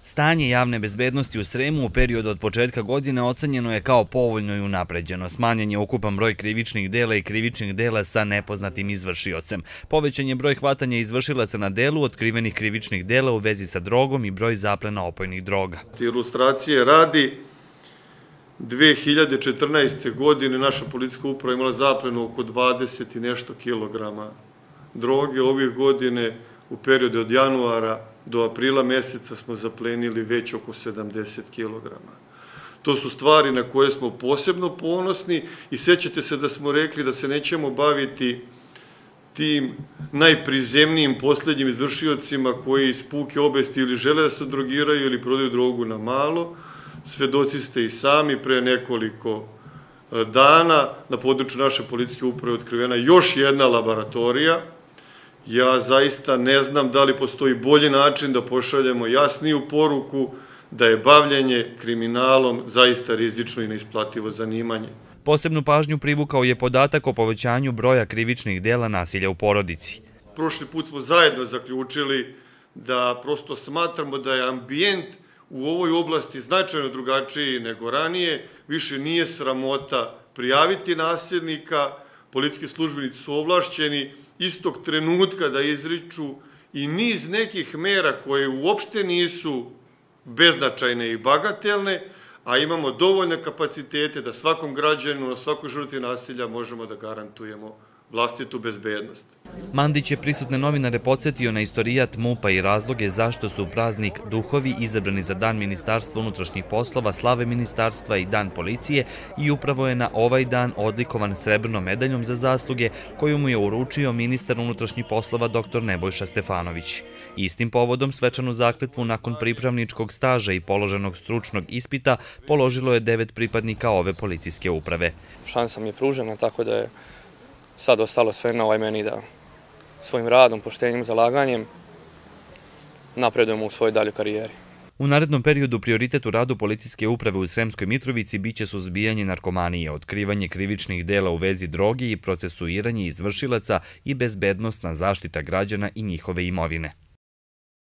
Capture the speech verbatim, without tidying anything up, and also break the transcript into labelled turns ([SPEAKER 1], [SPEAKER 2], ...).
[SPEAKER 1] Stanje javne bezbednosti u Sremu u periodu od početka godine ocenjeno je kao povoljno i unapređeno. Smanjen je ukupan broj krivičnih dela i krivičnih dela sa nepoznatim izvršiocem. Povećan je broj hvatanja izvršilaca na delu, otkrivenih krivičnih dela u vezi sa drogom i broj zaplena opojnih droga.
[SPEAKER 2] Ilustracije radi, dve hiljade četrnaeste. godine naša policijska uprava imala zaplenu oko dvadeset i nešto kilograma droge. Ove godine u periodu od januara do aprila meseca smo zaplenili već oko sedamdeset kilograma. To su stvari na koje smo posebno ponosni i sećate se da smo rekli da se nećemo baviti tim najprizemnijim posljednjim izvršiocima koji iz puke obesti ili žele da se drogiraju ili prodaju drogu na malo. Svedoci ste i sami, pre nekoliko dana na području naše policijske uprave otkrivena još jedna laboratorija. Ja zaista ne znam da li postoji bolji način da pošaljemo jasniju poruku da je bavljenje kriminalom zaista rizično i neisplativo zanimanje.
[SPEAKER 1] Posebnu pažnju privukao je podatak o povećanju broja krivičnih dela nasilja u porodici.
[SPEAKER 2] Prošli put smo zajedno zaključili da prosto smatramo da je ambijent u ovoj oblasti značajno drugačiji nego ranije. Više nije sramota prijaviti nasilnika, policijski službenici su ovlašćeni istog trenutka da izriču i niz nekih mera koje uopšte nisu beznačajne i bagatelne, a imamo dovoljne kapacitete da svakom građaninu, na svakoj žrtvi nasilja možemo da garantujemo vlastitu bezbednost.
[SPEAKER 1] Mandić je prisutne novinare podsjetio na istorijat MUP-a i razloge zašto su praznik Duhovi izabrani za Dan Ministarstva unutrašnjih poslova, slave ministarstva i Dan policije i upravo je na ovaj dan odlikovan srebrnom medaljom za zasluge koju mu je uručio ministar unutrašnjih poslova doktor Nebojša Stefanović. Istim povodom svečanu zakletvu nakon pripravničkog staža i položenog stručnog ispita položilo je devet pripadnika ove policijske uprave.
[SPEAKER 3] Šansa mi je pružena, tako da je sad ostalo sve na ovaj meni da svojim radom, poštenjem, zalaganjem napredujemo u svojoj daljoj karijeri.
[SPEAKER 1] U narednom periodu prioritet u radu policijske uprave u Sremskoj Mitrovici biće suzbijanje narkomanije, otkrivanje krivičnih dela u vezi droge i procesuiranje izvršilaca i bezbednosna zaštita građana i njihove imovine.